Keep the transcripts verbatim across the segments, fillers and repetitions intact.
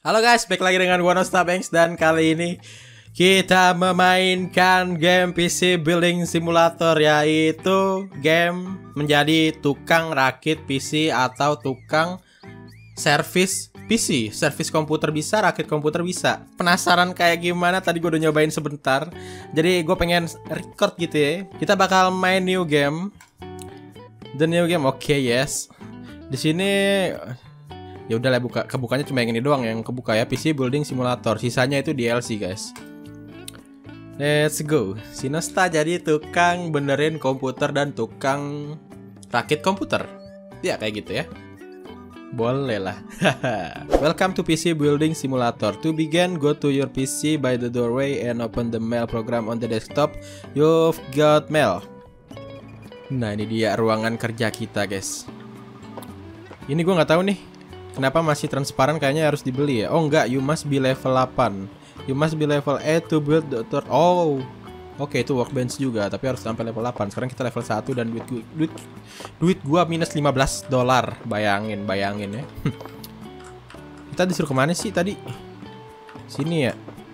Halo guys, balik lagi dengan gua Nostabanks dan kali ini kita memainkan game P C Building Simulator, yaitu game menjadi tukang rakit P C atau tukang servis P C, servis komputer bisa, rakit komputer bisa. Penasaran kayak gimana? Tadi gue udah nyobain sebentar, jadi gue pengen record gitu ya. Kita bakal main new game, the new game. Oke, okay, yes. Di sini ya udah lah, buka kebukanya cuma yang ini doang yang kebuka ya, P C Building Simulator. Sisanya itu D L C guys. Let's go. Si Nosta jadi tukang benerin komputer dan tukang rakit komputer. Ya kayak gitu ya. Boleh lah. Welcome to P C Building Simulator. To begin, go to your P C by the doorway and open the mail program on the desktop. You've got mail. Nah, ini dia ruangan kerja kita guys. Ini gue nggak tahu nih kenapa masih transparan, kayaknya harus dibeli ya. Oh enggak, you must be level delapan. You must be level eight to build the third. Oh, oke, okay, itu workbench juga, tapi harus sampai level delapan. Sekarang kita level satu dan duit gua, duit, duit gua minus lima belas dolar. Bayangin, bayangin ya. Kita disuruh kemana sih tadi? Sini ya.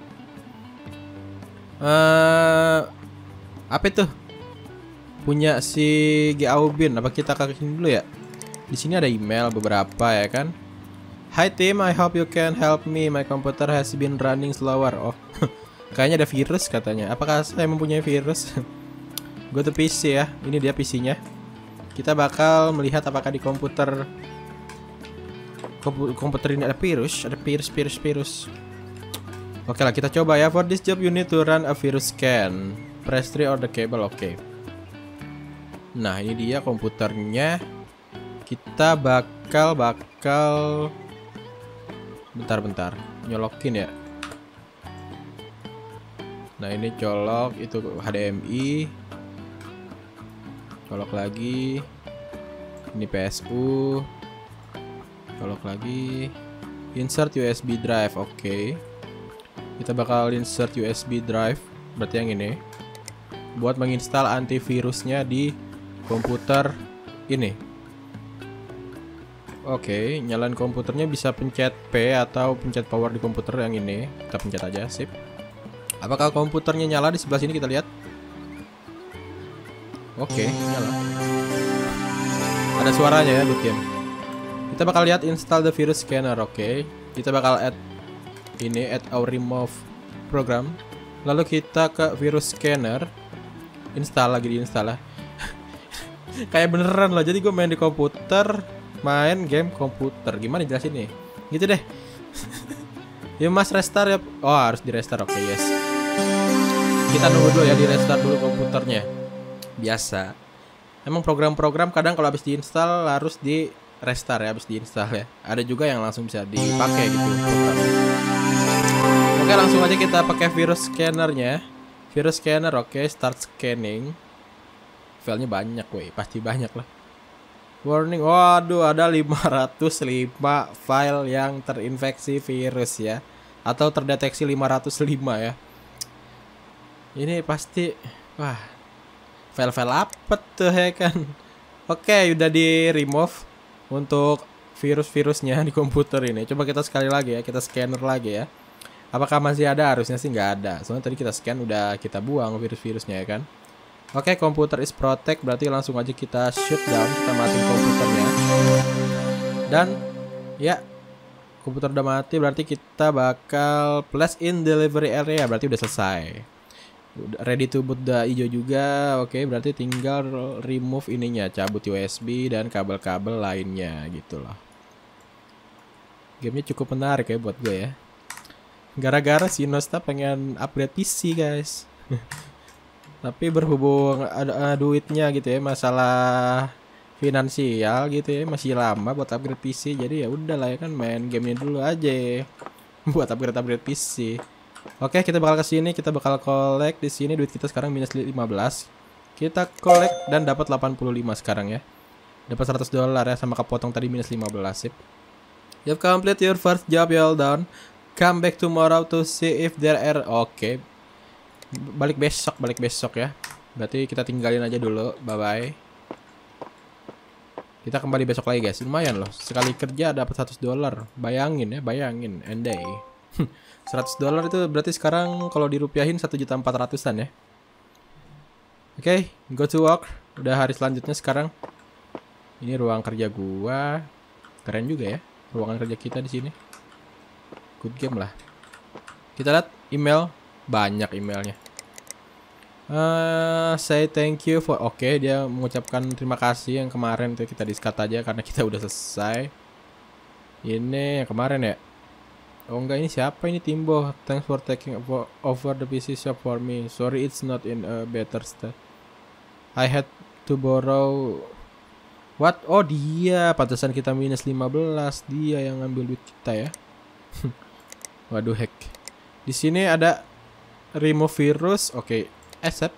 Uh, apa itu? Punya si Gaubin. Apa kita kakiin dulu ya? Di sini ada email beberapa ya kan. Hi team, I hope you can help me. My computer has been running slower. Oh, kayaknya ada virus katanya. Apakah saya mempunyai virus? Go to P C ya. Ini dia P C-nya. Kita bakal melihat apakah di komputer komputer ini ada virus, ada virus, virus, virus. Oke lah, kita coba ya. For this job you need to run a virus scan. Press three or the cable. Oke. Okay. Nah, ini dia komputernya. Kita bakal bakal bentar-bentar nyolokin ya. Nah, ini colok, itu H D M I. Colok lagi. Ini P S U. Colok lagi. Insert U S B drive. Oke. Okay. Kita bakal insert U S B drive, berarti yang ini. Buat menginstal antivirusnya di komputer ini. Oke, okay, nyalain komputernya bisa pencet P atau pencet power di komputer yang ini. Kita pencet aja, sip. Apakah komputernya nyala di sebelah sini, kita lihat. Oke, okay, nyala. Ada suaranya ya, good game. Kita bakal lihat install the virus scanner, oke. Okay. Kita bakal add ini, add our remove program. Lalu kita ke virus scanner. Install lagi, diinstal lah. Kayak beneran loh, jadi gue main di komputer, main game komputer. Gimana jelasin nih? Gitu deh. You must restart ya. Oh, harus di restart. Oke, okay, yes. Kita nunggu dulu ya, di restart dulu komputernya. Biasa. Emang program-program kadang kalau habis diinstal harus di restart ya, habis diinstal ya. Ada juga yang langsung bisa dipakai gitu program. Oke, langsung aja kita pakai virus scannernya. Virus scanner, oke, okay, start scanning. Filenya banyak, woi, pasti banyak lah. Warning, waduh, ada lima ratus lima file yang terinfeksi virus ya, atau terdeteksi lima ratus lima ya. Ini pasti, wah, file-file apa tuh ya kan. Oke, udah di remove untuk virus-virusnya di komputer ini. Coba kita sekali lagi ya, kita scanner lagi ya. Apakah masih ada? Harusnya sih nggak ada. Soalnya tadi kita scan udah kita buang virus-virusnya ya kan. Oke, komputer is protect, berarti langsung aja kita shut down, kita matiin komputernya. Dan ya, komputer udah mati, berarti kita bakal place in delivery area, berarti udah selesai. Ready to boot the hijau juga. Oke, berarti tinggal remove ininya, cabut U S B dan kabel-kabel lainnya gitu loh. Gamenya cukup menarik ya buat gue ya. Gara-gara si Nosta pengen upgrade P C guys. Tapi berhubung ada uh, duitnya gitu ya, masalah finansial gitu ya, masih lama buat upgrade P C. Jadi ya udahlah ya kan, main gamenya dulu aja buat upgrade upgrade P C. Oke, kita bakal ke sini, kita bakal collect di sini. Duit kita sekarang minus lima belas. Kita collect dan dapat delapan puluh lima sekarang ya. Dapat seratus dolar ya, sama kepotong tadi minus lima belas, sip. You've complete your first job, well done. Come back tomorrow to see if there are. Oke. Okay. Balik besok, balik besok ya. Berarti kita tinggalin aja dulu. Bye bye. Kita kembali besok lagi guys. Lumayan loh. Sekali kerja dapat seratus dolar. Bayangin ya, bayangin. Endai. seratus dolar itu berarti sekarang kalau dirupiahin satu juta empat ratusan ya. Oke, okay, go to work. Udah hari selanjutnya sekarang. Ini ruang kerja gua. Keren juga ya ruangan kerja kita di sini. Good game lah. Kita lihat email, banyak emailnya. Uh, say thank you for. Oke, okay, dia mengucapkan terima kasih yang kemarin tuh kita diskat aja karena kita udah selesai. Ini yang kemarin ya. Oh enggak, ini siapa ini? Timbo. Thanks for taking over the P C shop for me. Sorry it's not in a better state. I had to borrow. What? Oh dia, pantesan kita minus lima belas. Dia yang ngambil duit kita ya. Waduh hack. Di sini ada remove virus. Oke, okay. Accept.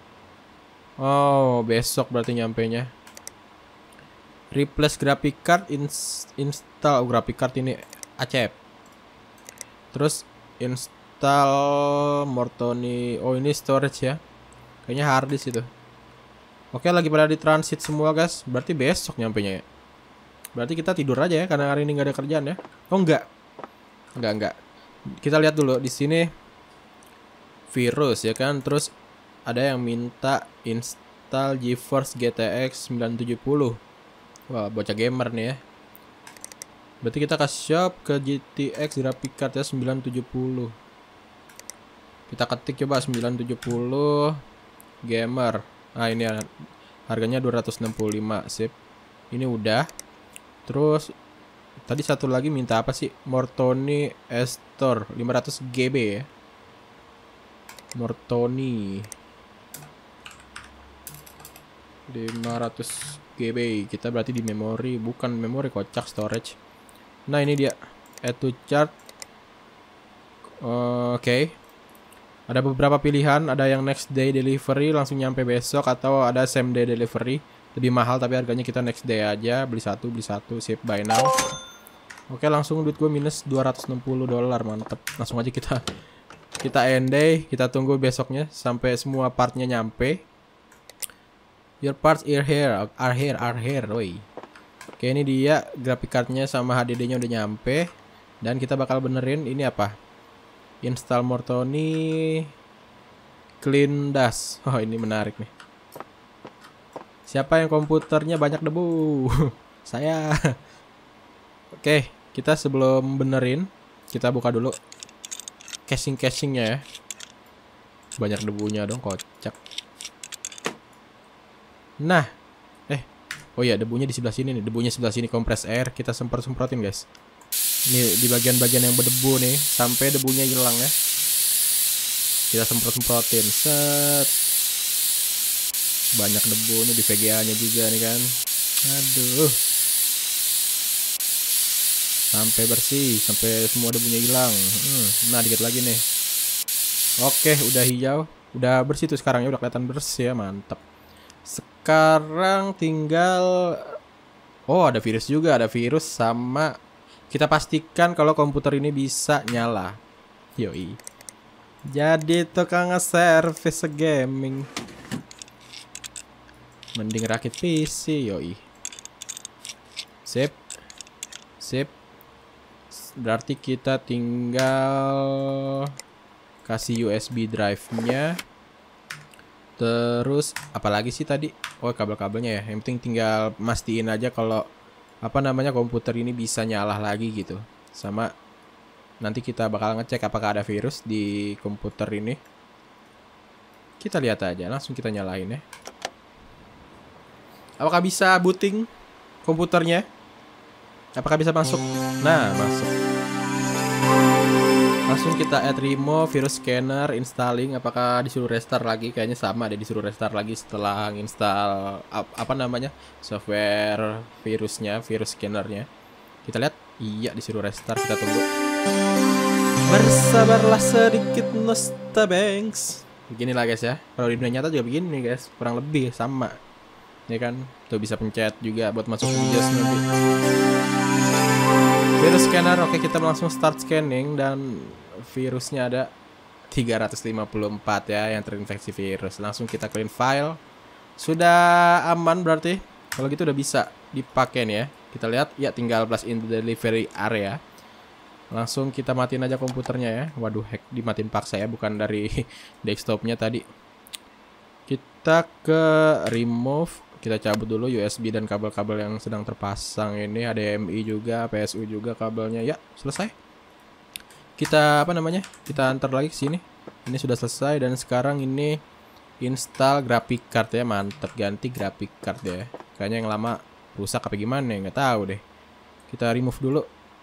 Oh, besok berarti nyampenya. Replace graphic card, ins install oh, graphic card ini accept. Terus install Mortoni. Oh ini storage ya. Kayaknya hard disk itu. Oke, lagi pada di transit semua guys. Berarti besok nyampenya ya. Berarti kita tidur aja ya karena hari ini nggak ada kerjaan ya. Oh enggak. Enggak enggak. Kita lihat dulu di sini virus ya kan. Terus ada yang minta install GeForce G T X sembilan tujuh nol. Wah, bocah gamer nih ya. Berarti kita ke shop ke G T X graphic card ya sembilan tujuh nol. Kita ketik coba sembilan tujuh nol gamer. Nah, ini harganya dua ratus enam puluh lima, sip. Ini udah. Terus tadi satu lagi minta apa sih? Mortoni Estor lima ratus G B ya. Mortoni lima ratus G B. Kita berarti di memori, bukan memori, kocak, storage. Nah ini dia, add to chart. uh, Oke, okay. Ada beberapa pilihan. Ada yang next day delivery, langsung nyampe besok. Atau ada same day delivery, lebih mahal tapi harganya kita next day aja. Beli satu, beli satu, ship buy now. Oke, okay, langsung duit gue minus dua ratus enam puluh dolar, mantep. Langsung aja kita Kita end day, kita tunggu besoknya sampai semua partnya nyampe. Your parts are here, are here, are here, woi. Oke, ini dia graphic cardnya sama H D D-nya udah nyampe. Dan kita bakal benerin ini apa? Install Mortoni Clean Dash. Oh, ini menarik nih. Siapa yang komputernya banyak debu? Saya. Oke, kita sebelum benerin, kita buka dulu casing-casingnya ya. Banyak debunya dong, kocak. Nah, eh, oh ya debunya di sebelah sini nih, debunya sebelah sini, kompres air, kita semprot-semprotin guys. Ini di bagian-bagian yang berdebu nih, sampai debunya hilang ya. Kita semprot-semprotin, set. Banyak debu nih di V G A-nya juga nih kan. Aduh. Sampai bersih, sampai semua debunya hilang. Hmm, nah dikit lagi nih. Oke, udah hijau, udah bersih tuh sekarang ya, udah kelihatan bersih ya, mantap. Sekarang tinggal, oh ada virus juga, ada virus sama kita pastikan kalau komputer ini bisa nyala. Yoi. Jadi tukang nge-service gaming. Mending rakit P C, yoi. Sip. Sip. Berarti kita tinggal kasih U S B drive-nya. Terus apalagi sih tadi? Oh, kabel-kabelnya ya. Yang penting tinggal mastiin aja kalau apa namanya komputer ini bisa nyala lagi gitu. Sama nanti kita bakal ngecek apakah ada virus di komputer ini. Kita lihat aja, langsung kita nyalain ya. Apakah bisa booting komputernya? Apakah bisa masuk? Nah, masuk. Langsung kita add remove virus scanner, installing. Apakah disuruh restart lagi? Kayaknya sama deh, disuruh restart lagi setelah install ap apa namanya software virusnya, virus scannernya. Kita lihat, iya disuruh restart. Kita tunggu. Bersabarlah sedikit Nostabanks. Beginilah guys ya. Kalau di dunia nyata juga begini guys, kurang lebih sama. Ya kan, tuh bisa pencet juga buat masuk video nanti. Virus scanner, oke kita langsung start scanning dan virusnya ada tiga ratus lima puluh empat ya yang terinfeksi virus. Langsung kita clean file. Sudah aman berarti. Kalau gitu udah bisa dipakai nih ya. Kita lihat ya, tinggal plus in the delivery area. Langsung kita matiin aja komputernya ya. Waduh, hack dimatiin paksa ya, bukan dari desktopnya tadi. Kita ke remove, kita cabut dulu U S B dan kabel-kabel yang sedang terpasang ini, H D M I juga, P S U juga kabelnya. Ya, selesai. Kita apa namanya? Kita antar lagi ke sini. Ini sudah selesai dan sekarang ini install graphic card ya. Mantap, ganti graphic card ya. Kayaknya yang lama rusak apa gimana ya, nggak tahu deh. Kita remove dulu.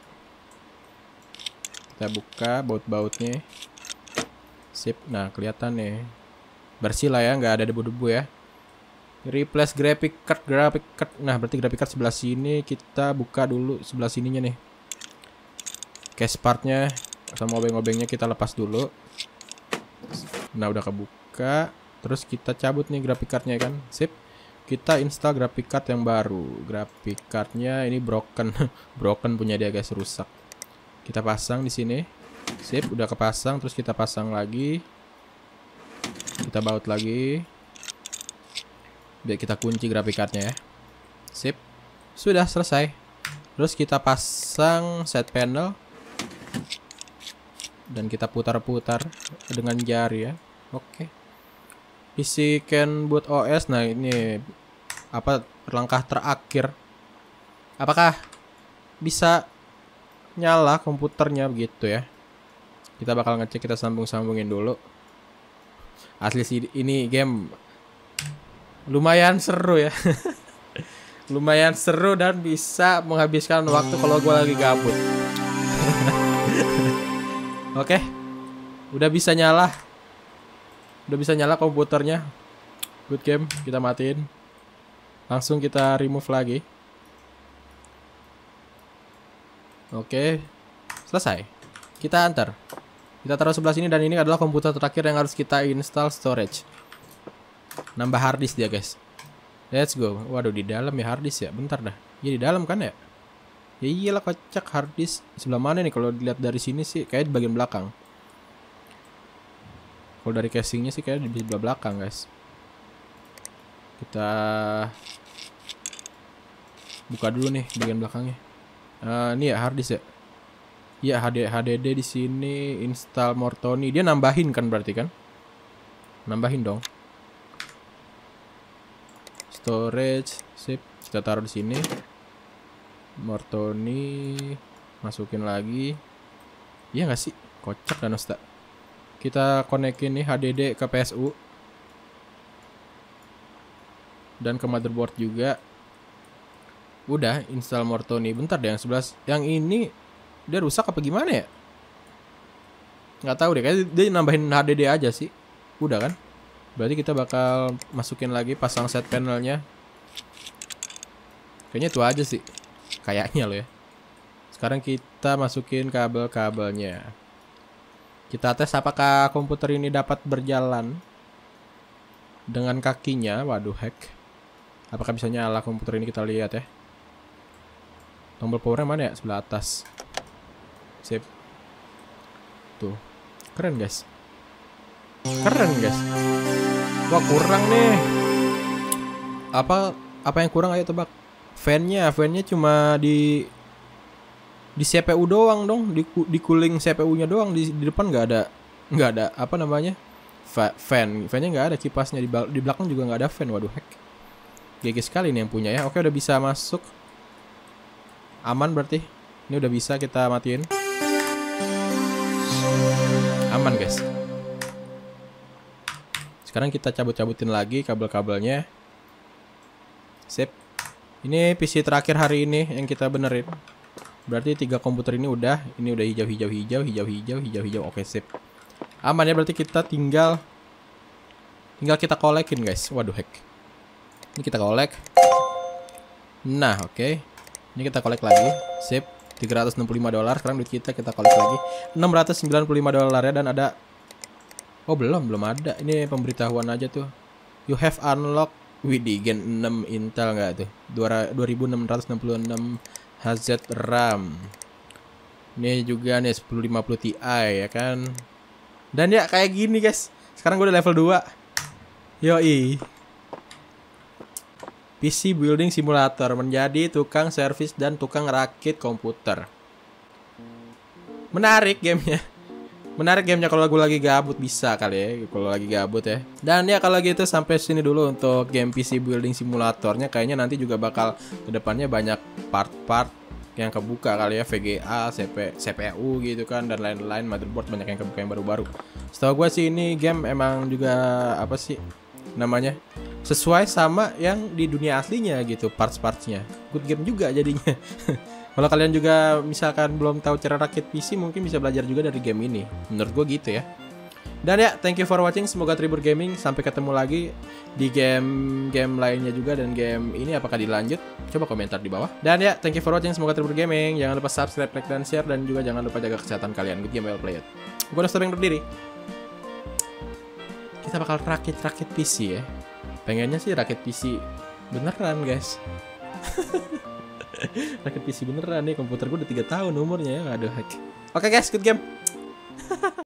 Kita buka baut-bautnya. Sip. Nah, kelihatan nih. Bersih lah ya, nggak ada debu-debu ya. Replace graphic card, graphic card. Nah, berarti graphic card sebelah sini. Kita buka dulu sebelah sininya nih. Case partnya sama obeng-obengnya kita lepas dulu. Nah, udah kebuka. Terus kita cabut nih graphic cardnya kan. Sip. Kita install graphic card yang baru. Graphic cardnya ini broken. Broken punya dia guys, rusak. Kita pasang di sini. Sip, udah kepasang. Terus kita pasang lagi. Kita baut lagi. Biar kita kunci graphic cardnya ya. Sip. Sudah selesai. Terus kita pasang set panel. Dan kita putar-putar dengan jari ya. Oke. P C can boot O S. Nah, ini apa langkah terakhir. Apakah bisa nyala komputernya begitu ya? Kita bakal ngecek, kita sambung-sambungin dulu. Asli sih ini game lumayan seru ya. Lumayan seru dan bisa menghabiskan waktu kalau gue lagi gabut. Oke, udah bisa nyala, udah bisa nyala komputernya. Good game, kita matiin. Langsung kita remove lagi. Oke, selesai. Kita antar. Kita taruh sebelah sini dan ini adalah komputer terakhir yang harus kita install storage. Nambah hard disk dia guys. Let's go. Waduh, di dalam ya hard disk ya. Bentar dah. Ya di dalam kan ya? Ya iyalah, kocak hard disk. Sebelah mana nih kalau dilihat dari sini sih? Kayak di bagian belakang. Kalau dari casingnya sih kayak di sebelah belakang guys. Kita buka dulu nih bagian belakangnya. Uh, ini ya hard disk ya. Iya, H D H D D di sini, install Mortoni. Dia nambahin kan berarti kan? Nambahin dong. Storage, sip. Kita taruh di sini. Mortoni, masukin lagi. Iya nggak sih? Kocak dan Osta. Kita konekin nih H D D ke P S U dan ke motherboard juga. Udah install Mortoni. Bentar deh, yang sebelah yang ini dia rusak apa gimana ya? Nggak tahu deh, kayaknya dia nambahin H D D aja sih. Udah kan? Berarti kita bakal masukin lagi, pasang set panelnya. Kayaknya itu aja sih. Kayaknya loh ya. Sekarang kita masukin kabel-kabelnya. Kita tes apakah komputer ini dapat berjalan dengan kakinya. Waduh, hack. Apakah bisa nyala komputer ini, kita lihat ya. Tombol powernya mana ya? Sebelah atas. Sip. Tuh. Keren guys. Keren guys. Wah, kurang nih. Apa apa yang kurang, ayo tebak. Fan-nya, fan-nya cuma di di C P U doang dong, di di cooling C P U-nya doang, di, di depan nggak ada nggak ada apa namanya? Fa fan. Fan-nya nggak ada, kipasnya di, di belakang juga nggak ada fan. Waduh, hack. G G sekali nih yang punya ya. Oke, udah bisa masuk. Aman berarti. Ini udah bisa kita matiin. Aman guys. Sekarang kita cabut-cabutin lagi kabel-kabelnya. Sip. Ini P C terakhir hari ini yang kita benerin. Berarti tiga komputer ini udah. Ini udah hijau-hijau hijau, hijau-hijau, hijau-hijau. Oke, sip. Aman ya, berarti kita tinggal tinggal kita kolekin guys. Waduh, hack. Ini kita kolek. Nah, oke. Okay. Ini kita kolek lagi. Sip. tiga ratus enam puluh lima dolar. Sekarang duit kita kita kolek lagi. enam ratus sembilan puluh lima dolar ya, dan ada. Oh, belum, belum ada. Ini pemberitahuan aja tuh. You have unlocked Widih, Gen enam Intel nggak tuh? dua ribu enam ratus enam puluh enam H Z RAM. Ini juga nih sepuluh lima puluh Ti ya kan. Dan ya kayak gini guys. Sekarang gue udah level dua. Yoi. P C Building Simulator, menjadi tukang servis dan tukang rakit komputer. Menarik gamenya. Menarik gamenya kalau gue lagi gabut, bisa kali ya kalau lagi gabut ya. Dan ya kalau gitu sampai sini dulu untuk game P C Building Simulatornya. Kayaknya nanti juga bakal kedepannya banyak part-part yang kebuka kali ya, V G A, C P, C P U gitu kan, dan lain-lain, motherboard banyak yang kebuka yang baru-baru. Setahu gue sih ini game emang juga apa sih namanya, sesuai sama yang di dunia aslinya gitu, parts-partsnya. Good game juga jadinya. Kalau kalian juga misalkan belum tahu cara rakit P C, mungkin bisa belajar juga dari game ini. Menurut gue gitu ya. Dan ya, thank you for watching. Semoga terhibur gaming. Sampai ketemu lagi di game-game lainnya juga. Dan game ini apakah dilanjut? Coba komentar di bawah. Dan ya, thank you for watching. Semoga terhibur gaming. Jangan lupa subscribe, like, dan share. Dan juga jangan lupa jaga kesehatan kalian. Good game, well played. Gue Nostor yang berdiri. Kita bakal rakit-rakit P C ya. Pengennya sih rakit P C beneran guys. Rakit P C beneran nih. Komputer gue udah tiga tahun umurnya ya. Aduh. Oke guys, good game.